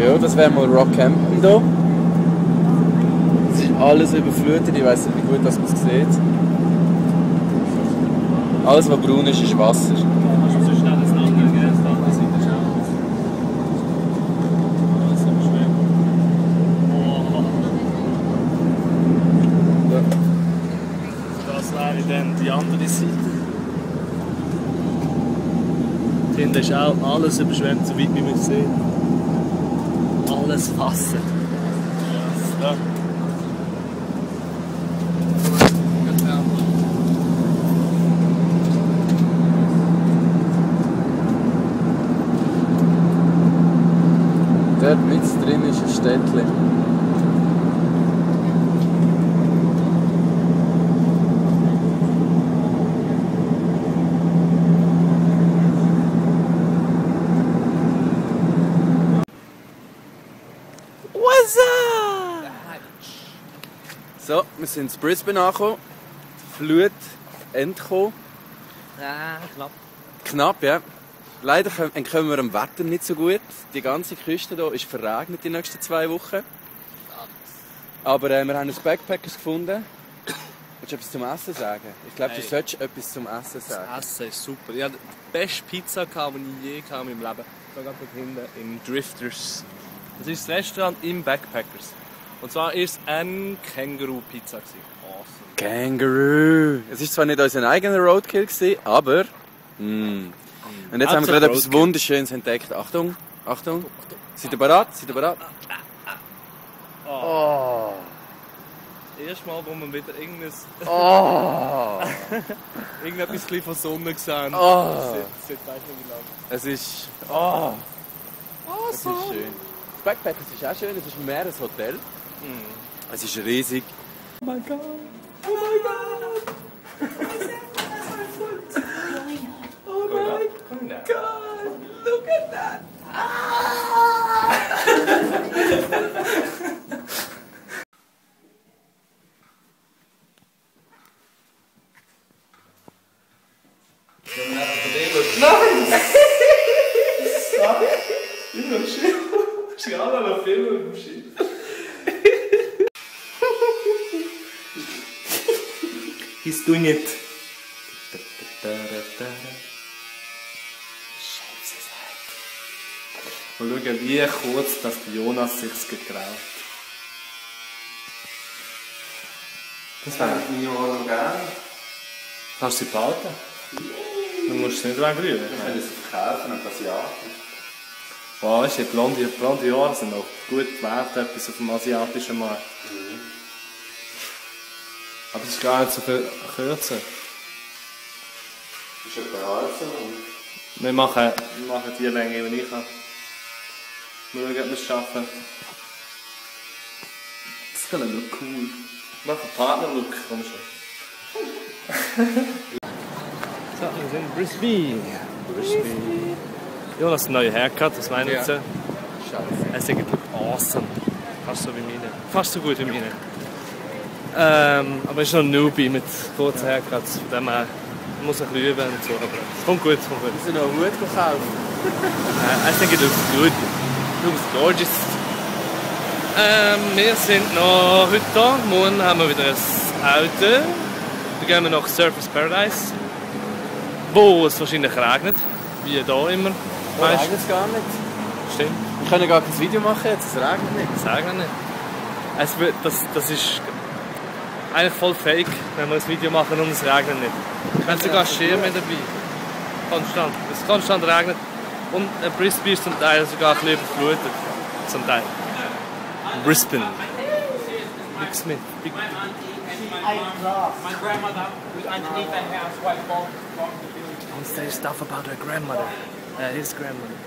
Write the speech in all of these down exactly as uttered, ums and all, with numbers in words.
Ja, das wäre mal Rockhampton hier. Es ist alles überflutet, ich weiß nicht, wie gut das man es sieht. Alles, was braun ist, ist Wasser. Kannst du so schnell das andere gehen, das andere Seite schauen? Das ist aber schwer. Oh. Das wäre dann die andere Seite. Hinten ist auch alles überschwemmt, so weit wie man sieht. Alles Wasser. Ja. Dort mit drin ist ein Städtchen. What's up? So, wir sind in Brisbane angekommen. Die Flut entkommen. Ja, knapp. Knapp, ja. Leider entkommen wir dem Wetter nicht so gut. Die ganze Küste hier ist verregnet die nächsten zwei Wochen. Aber äh, wir haben uns Backpackers gefunden. Willst du etwas zum Essen sagen? Ich glaube, hey, du solltest etwas zum Essen sagen. Das Essen ist super. Ich hatte die beste Pizza, die ich je in meinem Leben hatte. Da gerade dort hinten im Drifters. Das ist das Restaurant im Backpackers. Und zwar war es eine Känguru-Pizza. Awesome. Kangaroo! Es war zwar nicht unser eigener Roadkill, aber... Mm. Und jetzt haben wir gerade etwas Wunderschönes entdeckt. Achtung, Achtung. Seid ihr bereit? Seid ihr bereit? Oh. Das erste Mal, wo man wieder irgendwas... Oh. irgendetwas von Sonne gesehen. Oh. Seit weiss nicht wie lange. Es ist... Oh. Es ist schön. Das Backpackers ist auch schön. Es ist mehr ein Hotel. Mm. Es ist riesig. Oh mein Gott. Oh mein Gott. Oh my God! Look at that! Ah! Nein! Sorry! Ich bin schön. Ich habe gerade noch Film mit dem Schiff. He's doing it. Und schauen, wie kurz dass Jonas sich getraut. Das wäre ich mir auch noch gerne. Kannst du sie behalten? Du musst es nicht wegrühren. Ich kann es verkaufen an Asiaten. Wow, weißt du, die blonde, blonde Haare sind auch gut wert, etwas auf dem asiatischen Markt. Mhm. Aber es ist gar nicht so viel kürzer. Das ist etwa halb so. Wir machen, wir machen die Länge, die ich habe. Mal schauen, ob wir es schaffen. Das ist gonna look cool. Mach einen Partner-Look, komm schon. So, wir sind in Brisbane. Brisbane. Jonas, neue Haircut, was meinen Sie? Ja. Scheiße. Es sieht awesome. Fast so wie meine. Fast so gut wie meine. Ähm, aber es ist noch ein Newbie mit kurzen Haircuts. Von dem her muss ich ein bisschen üben und so. Aber es kommt gut, es kommt gut. Wir sind noch einen Hut gekauft. Uh, I think it looks good. It looks gorgeous. Ähm, wir sind noch heute da. Morgen haben wir wieder ein Auto. Dann gehen wir nach Surfers Paradise. Wo es wahrscheinlich regnet. Wie hier immer. Oh, regnet es gar nicht. Stimmt. Wir können gar kein Video machen jetzt, es regnet nicht. Es regnet nicht. Es wird, das, das ist eigentlich voll fake, wenn wir ein Video machen und es regnet nicht. Wir haben sogar Schirme dabei. Konstant. Es konstant regnet. Und äh, Brisbane ist zum Teil sogar ein bisschen überflutet. Zum Teil. Brisbane. Big Smith. Big My grandmother was underneath that house, white ball. Don't say stuff about her grandmother. Uh, his grandmother.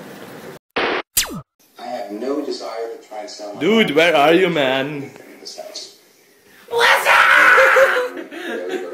I have no desire to try and sell my Dude, where are you, man? this house. What's up?